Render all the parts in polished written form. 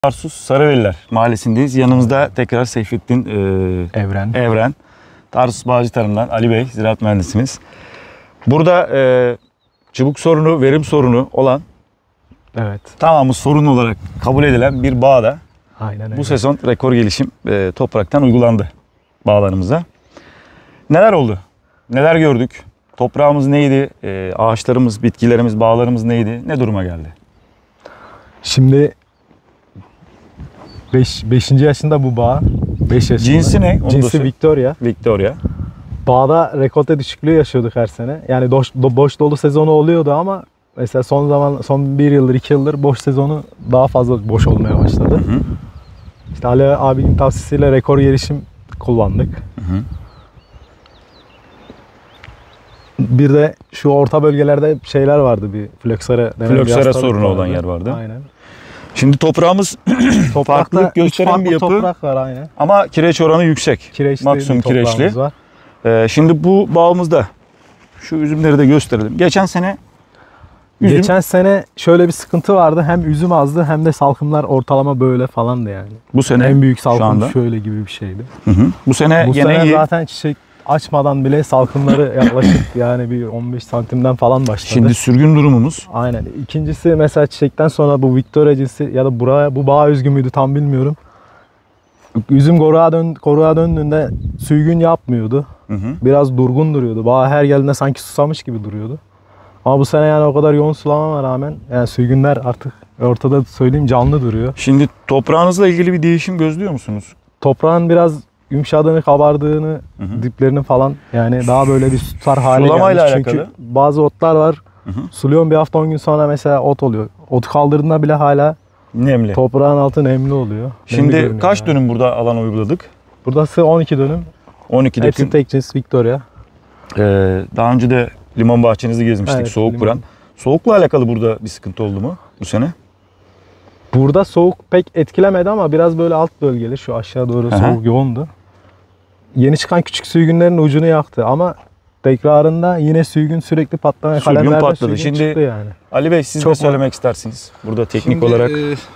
Tarsus Sarıveliler Mahallesi'ndeyiz. Yanımızda tekrar Seyfettin Evren. Tarsus Bağcı Tarım'dan Ali Bey, ziraat mühendisimiz. Burada çubuk sorunu, verim sorunu olan, evet, tamamı sorun olarak kabul edilen bir bağda aynen öyle. Bu sezon rekor gelişim topraktan uygulandı bağlarımıza. Neler oldu? Neler gördük? Toprağımız neydi? Ağaçlarımız, bitkilerimiz, bağlarımız neydi? Ne duruma geldi? Şimdi 5. yaşında bu bağ. 5 yaşında. Cinsi ne? Cinsi Victoria. Victoria. Bağda rekolte düşüklüğü yaşıyorduk her sene. Yani boş dolu sezonu oluyordu ama mesela son 1 yıldır 2 yıldır boş sezonu daha fazla boş olmaya başladı. Hı hı. İşte Ali abinin tavsiyesiyle rekor gelişim kullandık. Hı hı. Bir de şu orta bölgelerde şeyler vardı, bir Floksera sorunu olan yer vardı. Aynen. Şimdi toprağımız farklılık gösteren bir yapı. Toprak var aynen. Ama kireç oranı yüksek. Kireçli Maksimum kireçli. var. Şimdi bu bağımızda şu üzümleri de gösterelim. Geçen sene şöyle bir sıkıntı vardı. Hem üzüm azdı hem de salkımlar ortalama böyle falandı yani. Bu sene en büyük salkım şöyle gibi bir şeydi. Hı. Bu sene sene zaten çiçek açmadan bile salkımları yaklaşık yani bir 15 santimden falan başladı. Şimdi sürgün durumumuz. Aynen. İkincisi mesela çiçekten sonra bu Victoria cinsi ya da bu bağ özgü müydü tam bilmiyorum. Üzüm koruğa döndüğünde sürgün yapmıyordu. Hı. Biraz durgun duruyordu. Bağ her geldiğinde sanki susamış gibi duruyordu. Ama bu sene yani o kadar yoğun sulamama rağmen yani sürgünler artık ortada söyleyeyim canlı duruyor. Şimdi toprağınızla ilgili bir değişim gözlüyor musunuz? Toprağın biraz yumuşadığını, kabardığını, diplerini falan yani daha böyle bir tutar hale Sulamayla gelmiş. Çünkü alakalı. bazı otlar var. Suluyorum bir hafta 10 gün sonra mesela ot oluyor. Otu kaldırdığında bile hala Nemli. toprağın altı nemli oluyor. Şimdi kaç dönüm burada alan uyguladık? Burası 12 dönüm. 12 Hepsi dönüm. tek cins Victoria. Daha önce de limon bahçenizi gezmiştik. Evet, soğuk vuran. Soğukla alakalı burada bir sıkıntı oldu mu bu sene? Burada soğuk pek etkilemedi ama biraz böyle alt bölgeler şu aşağı doğru soğuk yoğundu. Yeni çıkan küçük sürgünlerin ucunu yaktı ama tekrarında yine sürgün sürekli patlamaya Sürgün patladı. Şimdi çıktı yani. Ali Bey siz çok de söylemek istersiniz burada teknik olarak.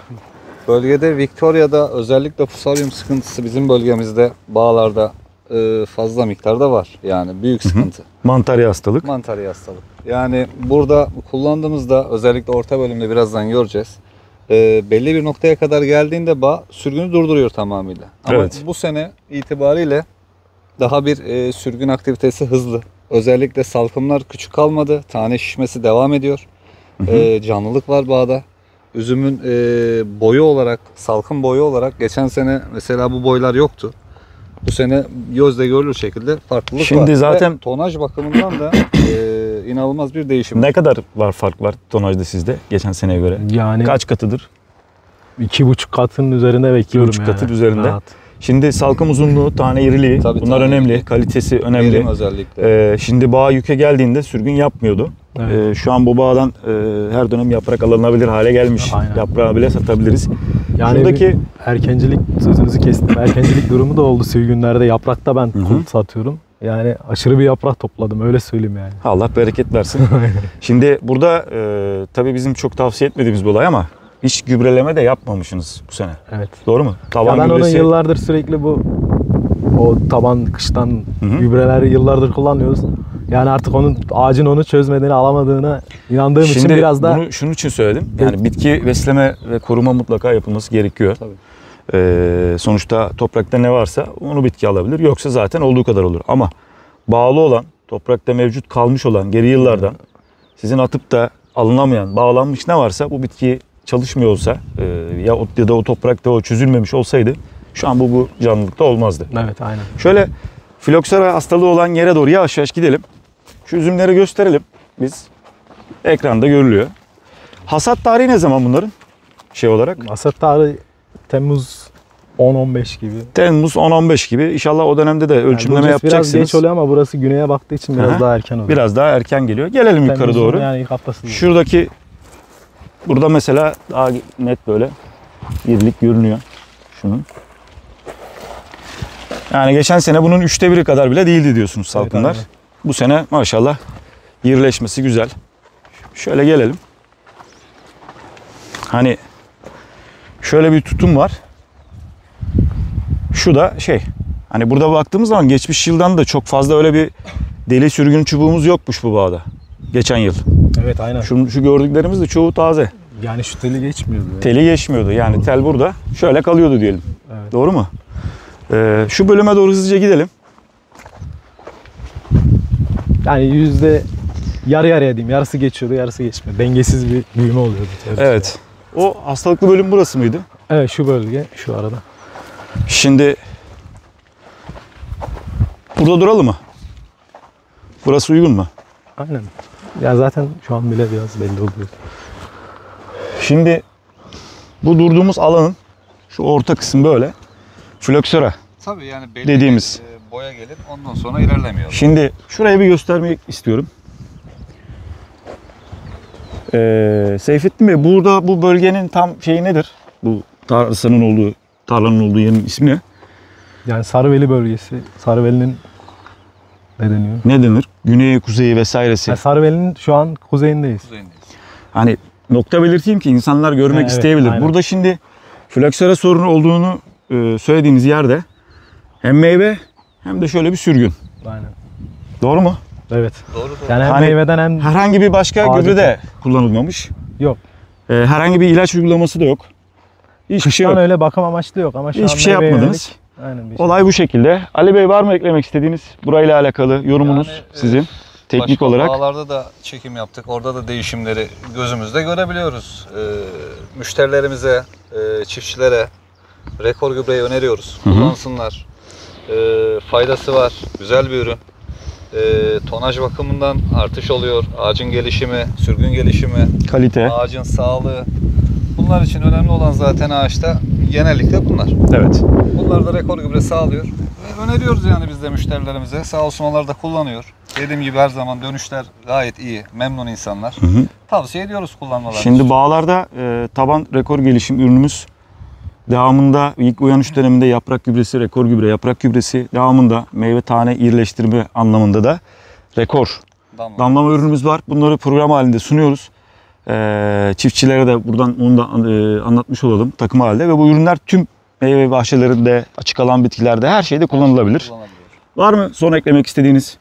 Bölgede Victoria'da özellikle Fusarium sıkıntısı bizim bölgemizde bağlarda fazla miktarda var. Yani büyük sıkıntı. Mantarya hastalık. Mantarya hastalık. Yani burada kullandığımızda özellikle orta bölümde birazdan göreceğiz. Belli bir noktaya kadar geldiğinde bağ sürgünü durduruyor tamamıyla. Ama Evet. bu sene itibariyle daha bir sürgün aktivitesi hızlı. Özellikle salkımlar küçük kalmadı. Tane şişmesi devam ediyor. Canlılık var bağda. Üzümün boyu olarak, salkım boyu olarak geçen sene mesela bu boylar yoktu. Bu sene gözle görülür şekilde farklılık var. Şimdi zaten ve tonaj bakımından da inanılmaz bir değişim. Ne kadar fark var tonajda sizde geçen seneye göre? yani Kaç katıdır? 2,5 katının üzerinde bekliyorum 2,5 yani. katın üzerinde. Rahat. Şimdi salkım uzunluğu, tane iriliği Tabii, bunlar tane önemli. iriliği. Kalitesi önemli. Verim özellikle. Şimdi bağ yüke geldiğinde sürgün yapmıyordu. Evet. Şu an bu bağdan her dönem yaprak alınabilir hale gelmiş. Aynen. Yaprağı bile satabiliriz. Yani Şuradaki erkencilik, sözünüzü kestim. Erkencilik durumu da oldu sürgünlerde. Yaprakta ben satıyorum. Yani aşırı bir yaprak topladım öyle söyleyeyim yani. Allah bereket versin. Şimdi burada tabii bizim çok tavsiye etmediğimiz bir olay ama hiç gübreleme de yapmamışsınız bu sene. Evet. Doğru mu? Ya ben onu yıllardır sürekli o taban kıştan gübreleri yıllardır kullanıyoruz. Yani artık ağacın onu çözmediğini, alamadığına inandığım için biraz da şunun için söyledim. Yani bitki besleme ve koruma mutlaka yapılması gerekiyor. Tabii. Sonuçta toprakta ne varsa onu bitki alabilir. Yoksa zaten olduğu kadar olur. Ama bağlı olan, toprakta mevcut kalmış olan geri yıllardan sizin atıp da alınamayan, bağlanmış ne varsa bu bitki çalışmıyor olsa ya da o toprakta o çözülmemiş olsaydı şu an bu canlılıkta olmazdı. evet aynen. Şöyle floksera hastalığı olan yere doğru yavaş yavaş gidelim. Şu üzümleri gösterelim biz. Ekranda görülüyor. Hasat tarihi ne zaman bunların? Olarak. Hasat tarihi Temmuz 10-15 gibi. Temmuz 10-15 gibi. İnşallah o dönemde de ölçümleme yani yapacaksınız. Biraz geç oluyor ama burası güneye baktığı için biraz daha erken oluyor. Biraz daha erken geliyor. Gelelim yukarı doğru. Yani ilk haftasında. Şuradaki burada mesela daha net böyle irilik görünüyor. Şunun. Yani geçen sene bunun 1/3 kadar bile değildi diyorsunuz salkımlar. Evet, bu sene maşallah irileşmesi güzel. Şöyle gelelim. Hani Şöyle bir tutum var. Şu da şey, hani burada baktığımız zaman geçmiş yıldan da çok fazla öyle bir deli sürgün çubuğumuz yokmuş bu bağda. Geçen yıl. Evet aynen. Şu gördüklerimiz de çoğu taze. Yani şu teli geçmiyordu. Teli geçmiyordu. Yani tel burada. Şöyle kalıyordu diyelim. Evet. Doğru mu? Şu bölüme doğru hızlıca gidelim. Yani yarı yarıya diyeyim. Yarısı geçiyordu, yarısı geçmiyor. Dengesiz bir büyüme oluyordu. Evet. O hastalıklı bölüm burası mıydı? Evet, şu bölge şu arada. Şimdi burada duralım mı? Burası uygun mu? Aynen. Ya zaten şu an bile biraz belli oluyor. Şimdi bu durduğumuz alanın şu orta kısım böyle. Flöksöre. Tabii yani belli Dediğimiz. bir boya gelir, ondan sonra ilerlemiyor. Şimdi şurayı bir göstermek istiyorum. Seyfettin Bey, burada bu bölgenin tam şeyi nedir? Bu tarlanın olduğu yerin ismi ne? Yani Sarıveli bölgesi. Sarıveli'nin ne deniyor? Ne denir? Güneyi, kuzeyi vesairesi. Yani Sarıveli'nin şu an kuzeyindeyiz. Kuzeyindeyiz. Hani nokta belirteyim ki insanlar görmek Evet, isteyebilir. aynen. Burada şimdi flöksöre sorunu olduğunu söylediğimiz yerde hem meyve hem de şöyle bir sürgün. Aynen. Doğru mu? Evet. Doğru. Yani hem Hani meyveden hem Herhangi bir başka Ağacı gübre de kullanılmamış. yok. Herhangi bir ilaç uygulaması da yok. Hiçbir şey Kıştan yok. öyle bakım amaçlı yok ama şu an Hiçbir şey meyveye yapmadınız. yönelik- Aynen bir şey. Olay bu şekilde. Ali Bey, var mı eklemek istediğiniz burayla alakalı yorumunuz Yani, sizin? Teknik Başka olarak. bağlarda da çekim yaptık. Orada da değişimleri gözümüzde görebiliyoruz. Müşterilerimize, çiftçilere rekor gübreyi öneriyoruz. Hı hı. Kullansınlar. Faydası var. Güzel bir ürün. Tonaj bakımından artış oluyor. Ağacın gelişimi, sürgün gelişimi, Kalite. ağacın sağlığı. Bunlar için önemli olan zaten ağaçta genellikle bunlar. Evet. Bunlar da rekor gübre sağlıyor. Ve öneriyoruz yani biz de müşterilerimize. Sağ olsun onlar da kullanıyor. Dediğim gibi her zaman dönüşler gayet iyi. Memnun insanlar. Hı hı. Tavsiye ediyoruz kullanmalarını. Şimdi bağlarda taban rekor gelişim ürünümüz devamında ilk uyanış döneminde yaprak gübresi, rekor gübre, yaprak gübresi, devamında meyve tane irileştirme anlamında da rekor damlama ürünümüz var. Bunları program halinde sunuyoruz. Çiftçilere de buradan onu da anlatmış olalım takım halinde ve bu ürünler tüm meyve bahçelerinde, açık alan bitkilerde, her şeyde kullanılabilir. Var mı son eklemek istediğiniz?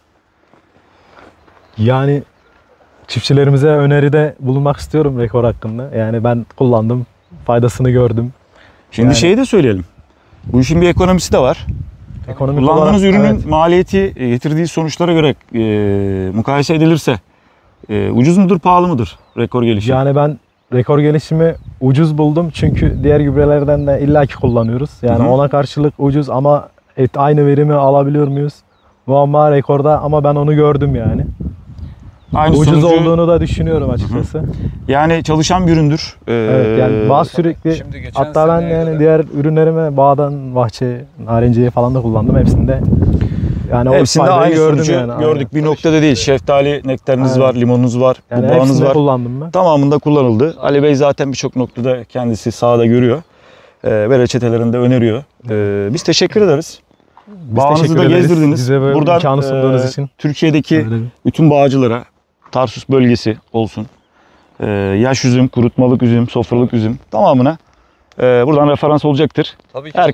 Yani çiftçilerimize öneride bulunmak istiyorum rekor hakkında. Yani ben kullandım, faydasını gördüm. Şimdi Yani- şeyi de söyleyelim. Bu işin bir ekonomisi de var. Ekonomik Kullandığınız olarak, ürünün evet. maliyeti getirdiği sonuçlara göre mukayese edilirse ucuz mudur, pahalı mıdır rekor gelişim? Yani ben rekor gelişimi ucuz buldum çünkü diğer gübrelerden de illaki kullanıyoruz. Yani Hı hı. ona karşılık ucuz ama aynı verimi alabiliyor muyuz? Muamma rekorda ama ben onu gördüm yani. Aynı Ucuz sonucu- olduğunu da düşünüyorum açıkçası. Yani çalışan bir üründür. Evet yani bazı sürekli Şimdi geçen hatta ben seneye yani göre- diğer ürünlerime bağdan, bahçe, narenciye falan da kullandım hepsinde. Yani o Hepsinde faydayı aynı gördüm sonucu yani. gördük. Bir noktada değil. Şeftali nektarınız Aynen. var, limonunuz var, Yani bağınız hepsinde var. kullandım ben. Tamamında kullanıldı. Ali Bey zaten birçok noktada kendisi sahada görüyor. Ve reçetelerinde öneriyor. Biz teşekkür ederiz. Biz Bağınızı teşekkür da ederiz. gezdirdiniz. Bize böyle Buradan imkanı sunduğunuz için. Türkiye'deki Öyle bir- bütün bağcılara, Tarsus bölgesi olsun, yaş üzüm, kurutmalık üzüm, sofralık üzüm tamamına buradan referans olacaktır. Tabii ki. Her